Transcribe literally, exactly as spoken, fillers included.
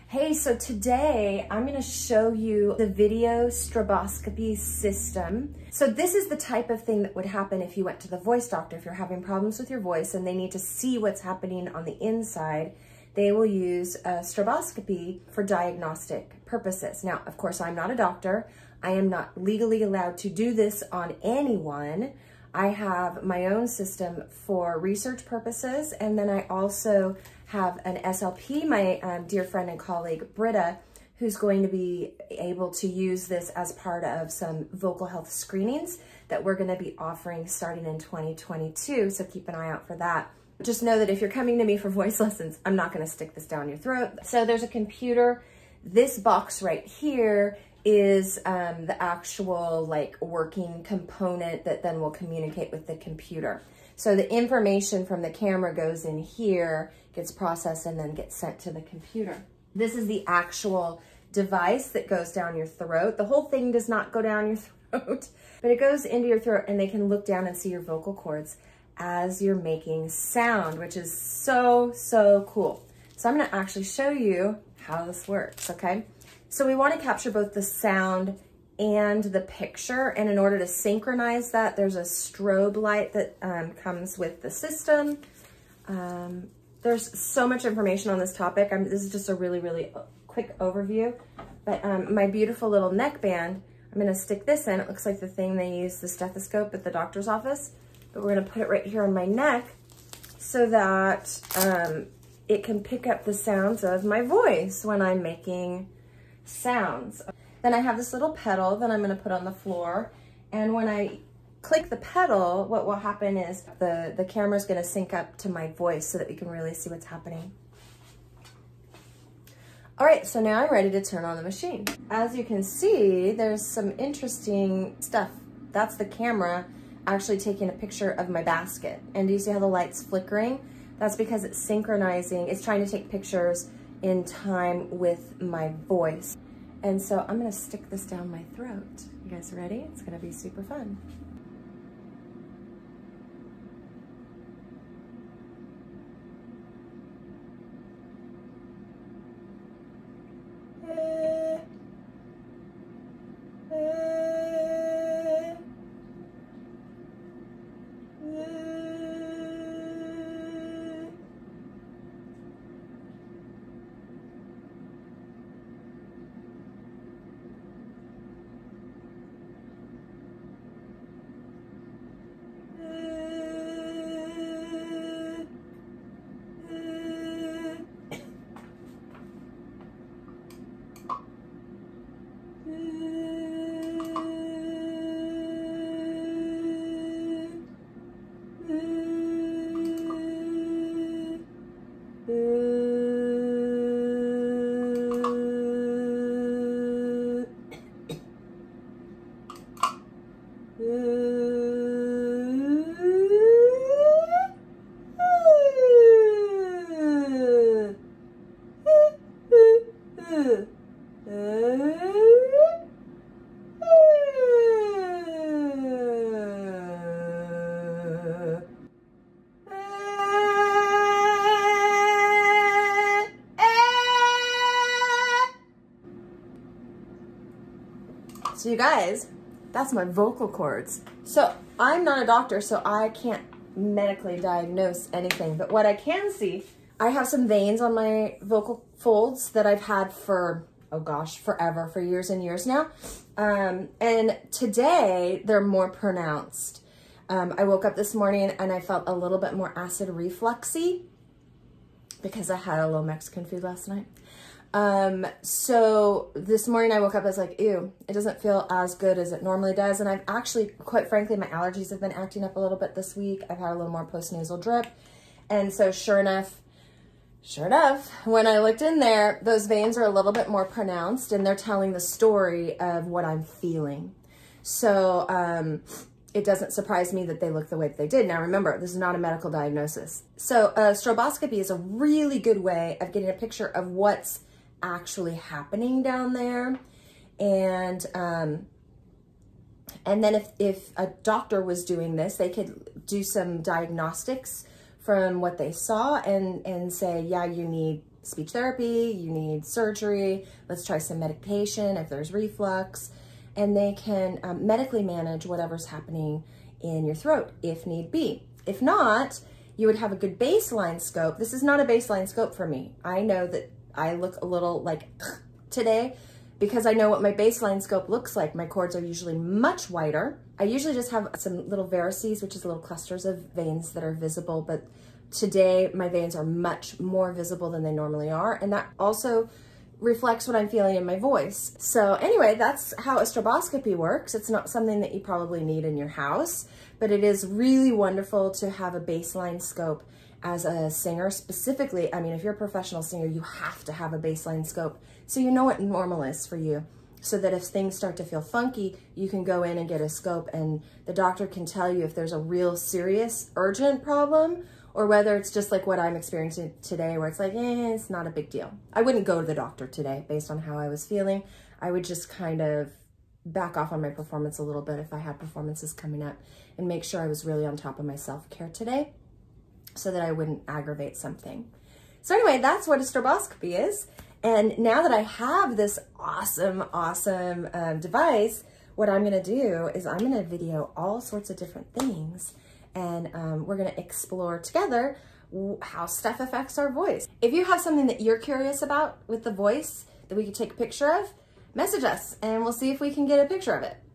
Hey, so today I'm gonna show you the videostroboscopy system. So this is the type of thing that would happen if you went to the voice doctor. If you're having problems with your voice and they need to see what's happening on the inside, they will use a stroboscopy for diagnostic purposes. Now, of course, I'm not a doctor. I am not legally allowed to do this on anyone. I have my own system for research purposes, and then I also have an S L P, my um, dear friend and colleague, Britta, who's going to be able to use this as part of some vocal health screenings that we're gonna be offering starting in twenty twenty-two, so keep an eye out for that. Just know that if you're coming to me for voice lessons, I'm not gonna stick this down your throat. So there's a computer. This box right here is um, the actual like working component that then will communicate with the computer. So the information from the camera goes in here, gets processed, and then gets sent to the computer. This is the actual device that goes down your throat. The whole thing does not go down your throat, but it goes into your throat, and they can look down and see your vocal cords as you're making sound, which is so, so cool. So I'm gonna actually show you how this works, okay? So we wanna capture both the sound and the picture, and in order to synchronize that, there's a strobe light that um, comes with the system. Um, there's so much information on this topic. I'm, this is just a really, really quick overview, but um, my beautiful little neck band, I'm gonna stick this in. It looks like the thing they use, the stethoscope at the doctor's office, but we're gonna put it right here on my neck so that um, it can pick up the sounds of my voice when I'm making sounds. Then I have this little pedal that I'm gonna put on the floor, and when I click the pedal, what will happen is the, the camera's gonna sync up to my voice so that we can really see what's happening. All right, so now I'm ready to turn on the machine. As you can see, there's some interesting stuff. That's the camera actually taking a picture of my basket. And do you see how the light's flickering? That's because it's synchronizing, it's trying to take pictures in time with my voice. And so I'm gonna stick this down my throat. You guys ready? It's gonna be super fun. So you guys, that's my vocal cords. So I'm not a doctor, so I can't medically diagnose anything, but what I can see, I have some veins on my vocal folds that I've had for, oh gosh, forever, for years and years now. Um, and today they're more pronounced. Um, I woke up this morning and I felt a little bit more acid refluxy because I had a little Mexican food last night. Um, so this morning I woke up, I was like, ew, it doesn't feel as good as it normally does. And I've actually, quite frankly, my allergies have been acting up a little bit this week. I've had a little more postnasal drip. And so sure enough, sure enough, when I looked in there, those veins are a little bit more pronounced and they're telling the story of what I'm feeling. So, um, it doesn't surprise me that they look the way that they did. Now remember, this is not a medical diagnosis. So a stroboscopy is a really good way of getting a picture of what's actually happening down there. And um, and then if, if a doctor was doing this, they could do some diagnostics from what they saw and, and say, yeah, you need speech therapy, you need surgery, let's try some medication if there's reflux, and they can um, medically manage whatever's happening in your throat if need be. If not, you would have a good baseline scope. This is not a baseline scope for me. I know that I look a little like today because I know what my baseline scope looks like. My cords are usually much wider. I usually just have some little varices, which is little clusters of veins that are visible, but today my veins are much more visible than they normally are, and that also reflects what I'm feeling in my voice. So anyway, that's how a stroboscopy works. It's not something that you probably need in your house, but it is really wonderful to have a baseline scope as a singer. Specifically, I mean, if you're a professional singer, you have to have a baseline scope so you know what normal is for you, so that if things start to feel funky, you can go in and get a scope and the doctor can tell you if there's a real serious, urgent problem, or whether it's just like what I'm experiencing today where it's like, eh, it's not a big deal. I wouldn't go to the doctor today based on how I was feeling. I would just kind of back off on my performance a little bit if I had performances coming up and make sure I was really on top of my self-care today so that I wouldn't aggravate something. So anyway, that's what a stroboscopy is. And now that I have this awesome, awesome um, device, what I'm gonna do is I'm gonna video all sorts of different things, and um, we're gonna explore together how stuff affects our voice. If you have something that you're curious about with the voice that we could take a picture of, message us and we'll see if we can get a picture of it.